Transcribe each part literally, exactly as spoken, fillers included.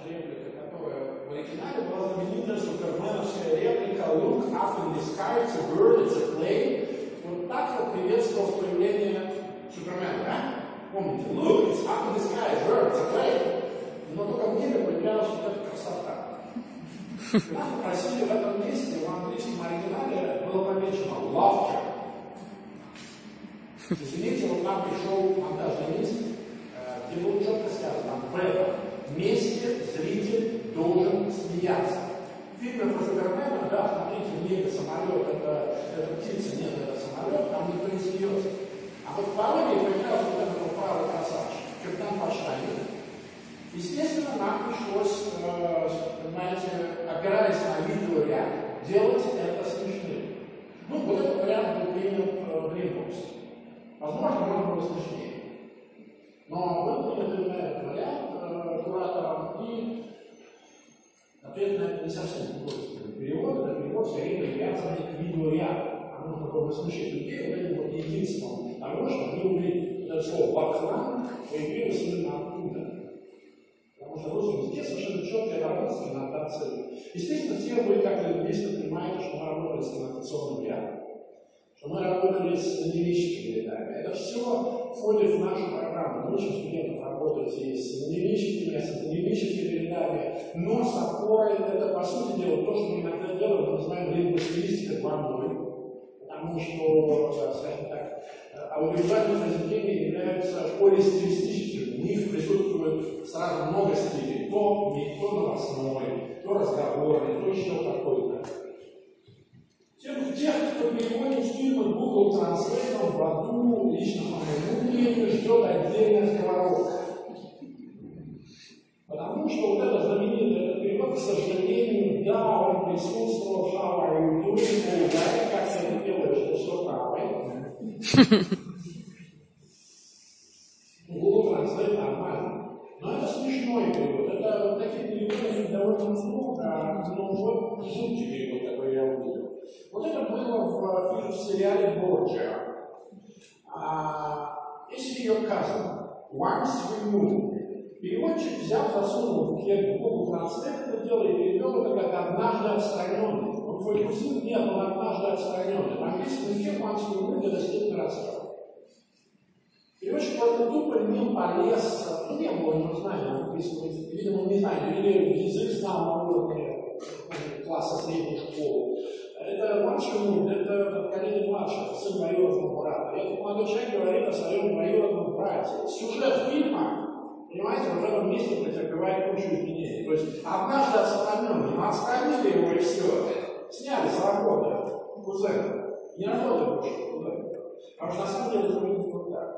реплика, которая в оригинале была знаменитая суперменовская реплика «Look up in the sky, it's a bird, it's a plane». Вот так вот приветствовал появление Супермена, да? Помните? «Look, it's up in the sky, it's a bird, it's a plane». Но только в мире появлялась вот эта красота. Нас попросили в этом месте, в английском оригинале было помечено «laughter». Извините, вот нам пришел монтажный лист, где было четко сказано, в этом месте зритель должен смеяться. В фильме про Супермена, да, смотрите, в небе самолет, это, это птица, нет, это самолет, там никто не смеется. А вот в пародии появляется вот этого правый красавчик, капитан Паштайнер. Естественно, нам пришлось, э, понимаете, опираясь на видеоряд, делать это смешным. Ну, вот этот вариант был принят в Dreamworks. Возможно, можно было смешнее. Но был принят именно этот вариант э, куратором, и ответ на это не совсем художественный перевод, это перевод скорее привязанный к видеоряду. А нужно было смешить людей, вот это вот единственное того, что мы увидели это слово «баклан» появилось именно оттуда. Потому что в русском языке совершенно четкая работа с коннотацией. Естественно, все вы, как лингвисты, понимаете, что мы работали с коннотационным рядом, что мы работали с лингвистическими рядами. Это все входит в нашу программу. Мы учим студентов работать и с лингвистическими, и с лингвистическими рядами, но с опорой, это, по сути дела, то, что мы иногда делаем, мы называем лингвистикой два ноль. Потому что, скажем так, аудиовизуальные произведения являются более стилистическими. В них присутствует сразу много стилей. То, то новостной, то разговорный, то еще какой-то. Тех, кто переводит фильмы Google Translate в аду, лично по моему мнению, ждет отдельная сковородка. Потому что вот этот знаменитый этот перевод, к сожалению, да, он присутствовал в How are you doing, да, как ты это делаешь, это все правой. Google Translate нормально. Но это смешной перевод. Это вот таких переводов довольно много, но вот жуткий перевод, который я увидел. Вот это было в, в сериале Борджиа. Если ее cousin, once removed, переводчик взял, засунул в Google Translate это дело и перевел это как «однажды отстраненный». Он твой кузин, нет, он «однажды отстраненный». В английском языке once removed это степень расстрела. Переводчик просто тупо не полез, ну, не было у него знания английского языка, видимо, не знаю, или язык знал на уровне класса средней школы. Это младший, это поколение младшего, сын двоюродного брата. И этот молодой человек говорит о своем двоюродном брате. Сюжет фильма, понимаете, в этом месте претерпевает кучу изменений. То есть однажды отстраненный, но отстранили его и все. Сняли с работы кузена. Не работает больше кузена. Потому что на самом деле это выглядит вот так.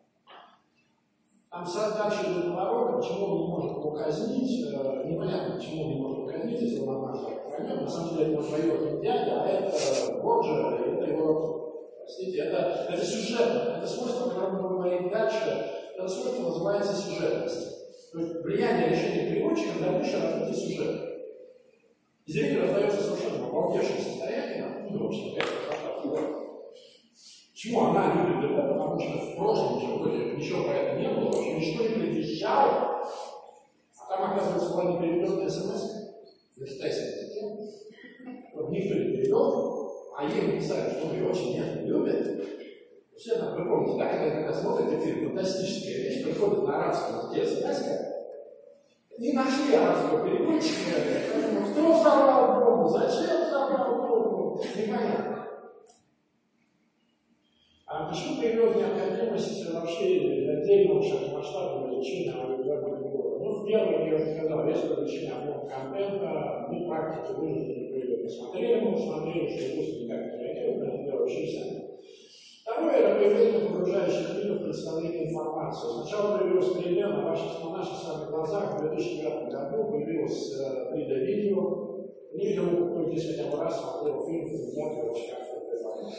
Там вся дальше идет поворот, почему он не может его казнить, э, непонятно, почему он не может его казнить, если он однажды отстранен. На самом деле это его двоюродный дядя, а это Борджиа, это его родственник. Простите, это, это сюжетно, это свойство, о котором мы говорим дальше, это свойство называется сюжетность. То есть влияние решения переводчика на дальнейшее развитие сюжета. И зритель остается совершенно в обалдевшем состоянии, ну, вообще, это красота. Почему она любит его? Потому что в прошлом ничего, ничего про это не было, вообще ничто не предвещало. А там, оказывается, была не переведенная смс. На китайском языке. Вот никто не перевел, а ей написали, что он ее очень нежно любит. Все так, вы помните, да, когда, когда смотрите фильм, фантастическая вещь, приходит на арабском языке смс, не нашли арабского переводчика, кто взорвал бомбу, зачем взорвал бомбу, непонятно. А почему появилась необходимость вообще отдельного широкомасштабного изучения аудиовизуального перевода? Ну, в первом, я уже сказал, резкое изучение объема контента, мы практики вынуждены были посмотрели, мы посмотрели, что русский никак не реагирует, на это дело очень сами. Второе, это появление погружающих видов представления информации. Сначала появилась три дэ, на ваших, на наших с вами глазах в две тысячи девятом году появилось три дэ-видео. Не видел, кто здесь хотя бы раз смотрел фильм, фотографию, как это понимает.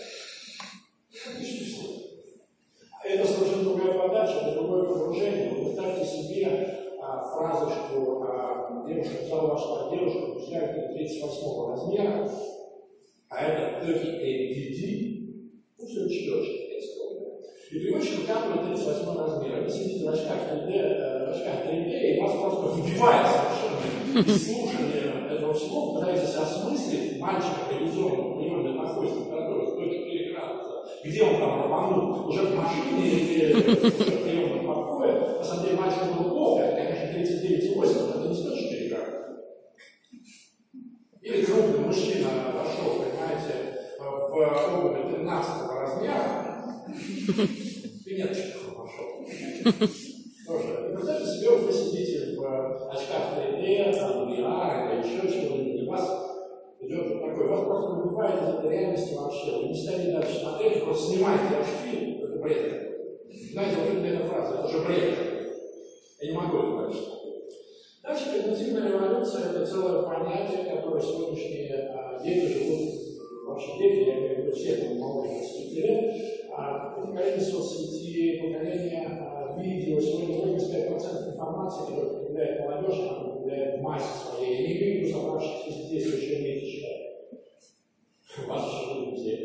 Это совершенно другая подача, это другое погружение. Вы представьте себе а, фразы, что а, девушка взяла ваша девушка, взяли тридцать восьмого размера, а это тридцать восемь ди ди, ну все четверочки. И переводчик выкатывает тридцать восьмой размер. Вы сидите в очках три дэ, в очках три дэ, и вас просто выбивает совершенно слушание этого всего пытаетесь осмыслить мальчика ревизионного приема находится температуры с точки переграда, где он там рванул, уже в машине или уже в приемном покое. На самом деле мальчик был плохо, это, конечно, тридцать девять и восемь, это не сто четыре градуса. Или крупный мужчина пошел, понимаете, в обуви тринадцатого размера, и нет, что пошел. Тоже. Представьте себе, вот вы сидите в очках три дэ, там, ви ар, или еще чего-нибудь, и у вас идет такой, вас просто выбивает из этой реальности вообще. Вы не стали дальше смотреть, просто снимаете очки, это бред. Знаете, вот эта фраза, это уже бред. Я не могу это дальше смотреть. Дальше когнитивная революция – это целое понятие, которое сегодняшние а, дети живут, вообще дети, я имею в виду все, кто моложе шести лет, а, поколение соцсети, поколение а, видео, сегодня восемьдесят пять процентов информации, которую потребляет молодежь, она потребляет в массе своей, я не имею в виду собравшихся здесь еще меньше человек. Вас еще будут здесь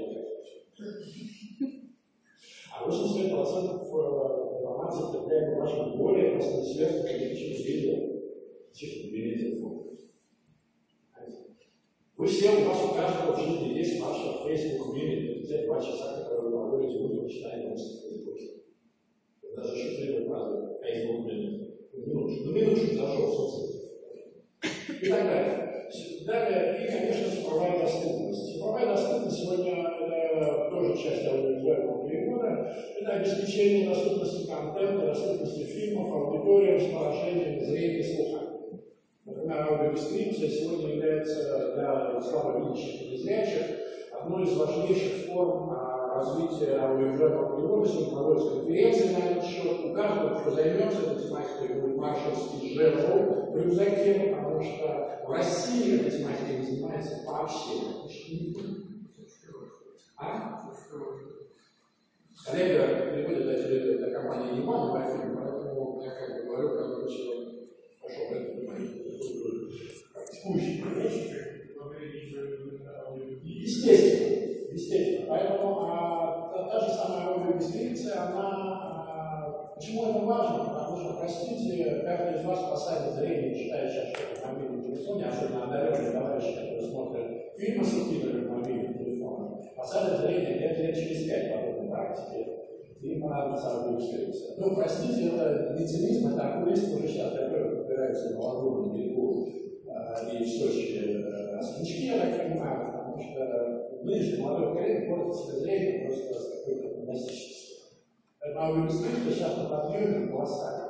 а восемьдесят пять процентов информации потребляет в вашем более простым сверху, чем видео. Чисто берите телефон. Вы все, у вас у каждого в жизни есть ваша Facebook мини, те два часа, которые вы проводите утром, читаете новости. Даже шифрируют правду Facebook мини. Минуточку, ну минуточку зашел в соцсети. И так далее. Далее, и, конечно, цифровая доступность. Цифровая доступность сегодня это тоже часть аудиовизуального перевода. Это обеспечение доступности контента, доступности фильмов, аудиториям с поражением зрения и слуха. Например, аудиодескрипция сегодня является для слабовидящих и незрячих одной из важнейших форм а, развития аудиовизуального перевода. Сегодня проводятся конференции на этот счет. У каждого, кто займется этой тематикой, будет маршальский жезл в рюкзаке, потому что в России этой тематикой не занимается вообще. А? Коллега переводит для компании «Иван» по фильму, поэтому я как бы говорю, как бы человек пошел в это понимание. Естественно, естественно. Поэтому а, та, та же самая аудиодескрипция, она. А, почему это важно? Потому что, простите, каждый из вас спасает зрение, читая сейчас что-то на мобильном телефоне, особенно одаренные товарищи, которые смотрят фильмы с субтитрами на мобильном телефоне, спасает зрение лет, лет через пять по этой практике. Им понадобится аудиодескрипция. Ну, простите, это не цинизм, это окулисты уже сейчас подбираются на Лазурном берегу э, и в Сочи э, острячки, я так понимаю, потому что нынешний молодой поколение портит себе зрение просто с какой-то фантастической. Поэтому аудиодескрипция сейчас на подъеме колоссально.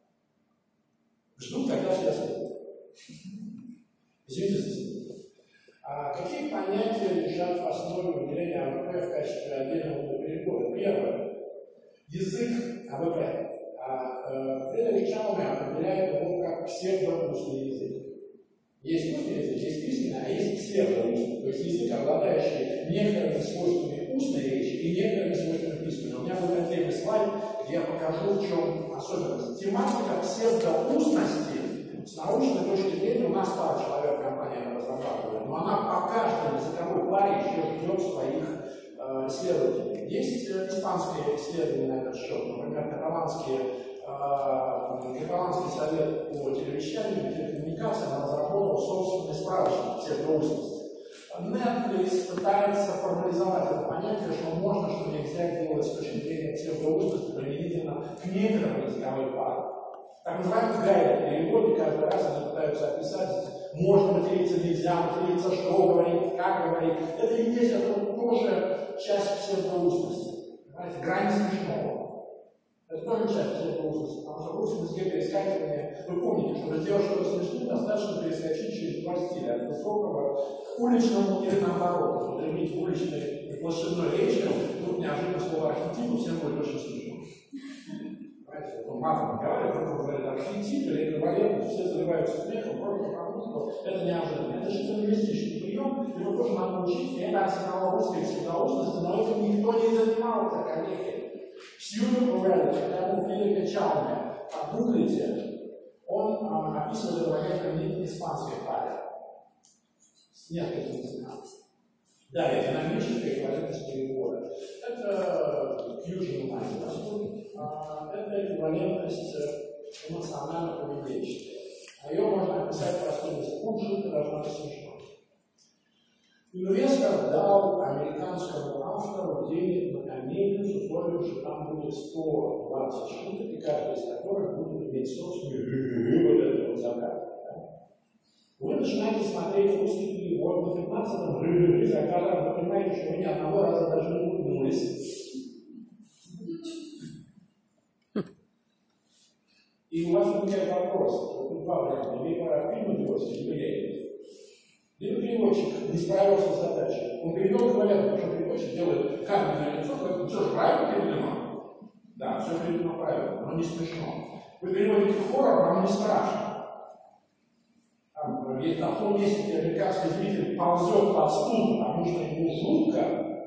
Ждут, когда все остынут. Извините за себя. А какие понятия лежат в основе выделения АВП в качестве отдельного перевода? Первое. Язык АВП. А, Фредерик Чауме определяет его как псевдоустный язык. Есть устный язык, есть письменный, а есть псевдоустный. То есть язык, обладающий некоторыми свойствами устной речи и некоторыми свойствами письменной. У меня будет отдельный слайд, где я покажу, в чем особенность. Тематика псевдоустности с научной точки зрения у нас пара человек в компании разрабатывает, но она по каждой языковой паре еще ждет своих э, исследователей. Есть э, испанские исследования на этот счет, например, каталанские, э, каталанский совет по телевещанию и телекоммуникациям разработал собственный справочник псевдоустности. Netflix пытается формализовать это понятие, что можно, что нельзя делать с точки зрения псевдоустности применительно к некоторым языковым парам. Так называемый гайд переводы, каждый раз они пытаются описать, можно материться, нельзя материться, что говорить, как говорить. Это и есть, это тоже часть псевдоустности. Понимаете, грань смешного. Это тоже часть псевдоустности, потому что в русском языке перескакивание, вы помните, чтобы сделать что-то смешное, достаточно перескочить через два стиля, от высокого к уличному или наоборот. Употребить в уличной площадной речи, тут неожиданно слово архетип, всем будет очень смешно. Матом говорят, кто говорит архетип или эквивалентность, все заливаются смехом, просто потому что это неожиданно. Это же лингвистический прием, его тоже надо учить, и это арсенал русской псевдоустности, но этим никто не занимался, коллеги. Сьюзен Уэллер, когда у Филиппа Чауме, погуглите, он а, описывает это как применительно испанской паре. С несколькими языками. Да, и динамическая эквивалентность перевода. Это fusion mind. Это эквивалентность эмоционально-поведенческая. А ее можно описать простой шутка должна быть смешной. Инвестор дал американскому автору денег на комедию с условием, что там будет сто двадцать шуток, и каждый из которых будет иметь собственный вот этот вот закат. Вы начинаете смотреть русский перевод, на пятнадцатом рыбы заката, вы понимаете, что вы ни одного раза даже не улыбнулись. И у вас возникает вопрос, вот два варианта, либо фильм делать, либо я. Либо переводчик не справился с задачей. Он перевел говорят, потому что переводчик делает каменное лицо, говорит, все же правильно переведено? Да, все переведено правильно, но не смешно. Вы переводите хоррор, вам не страшно. Там, если на том месте, где американский зритель ползет под стул, потому что ему жутко,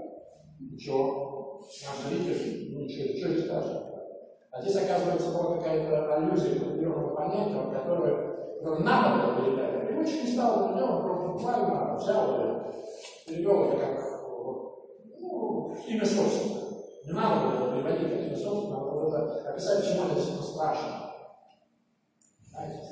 ничего, наш зритель, ну ничего, ничего не страшно. А здесь, оказывается, была какая-то аллюзия к определенному понятию, которое надо было передать. А переводчик не стал это делать, просто буквально взял и перевел это как ну, имя собственное. Не надо было переводить как имя собственное, надо было описать, почему это действительно страшно. Знаете?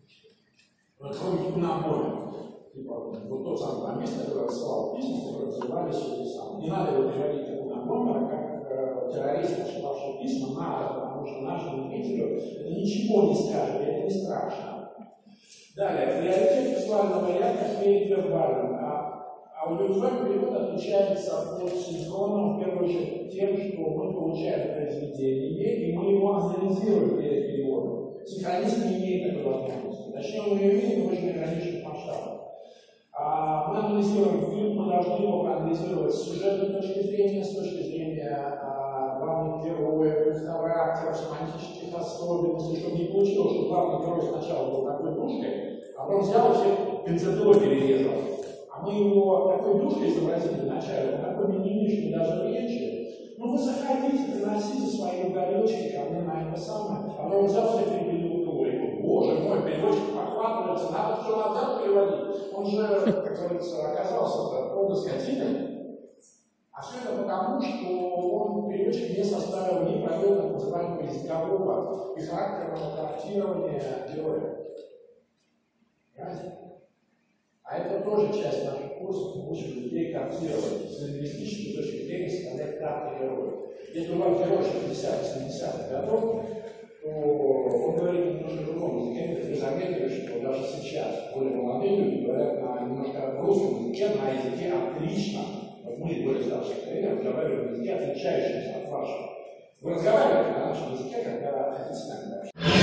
Кроме кинообоя. Типа, вот тот самый коммунист, который рассылал письма, которые назывались эти самые. Не надо его переводить как кинообоя, как э, террорист, посылавший письма, надо, потому что нашему зрителю это ничего не скажет, это не страшно. Далее, приоритет визуального ряда перед вербальным. А аудиовизуальный перевод отличается от синхронного, в первую очередь, тем, что мы получаем произведение, и мы его анализируем перед переводом. Синхронист не имеет такой возможности. Точнее, он ее имеет в очень ограниченных масштабах. А мы анализируем фильм, мы должны его проанализировать с сюжетной точки зрения, с точки зрения а, главных героев, их характеров, семантических особенностей, чтобы не получилось, что главный герой сначала был такой душкой, а потом взял и все бензопилой перерезал. А мы его такой душкой изобразили вначале, такой мимимишной даже речи. Ну вы заходите, приносите свои уголечки ко мне на это самое, а потом взял все перепилил и боже мой, переводчик похватывается, надо все назад переводить. Он же, как говорится, оказался полной скотиной. А все это потому, что он, переводчик, не составил, не провел так называемого языкового и характерного корректирования героя. Понимаете? А это тоже часть наших курсов, мы учим людей картировать с лингвистической точки зрения, составлять карты героев. Если у вас герой шестидесятых-семидесятых годов, то он говорит немножко другом языке, вы заметили, что даже сейчас более молодые люди говорят на немножко русском языке, на языке отлично. Вот мы, более старшие поколения, разговариваем на языке, отличающемся от вашего. Вы разговариваете на нашем языке, когда хотите с нами дальше.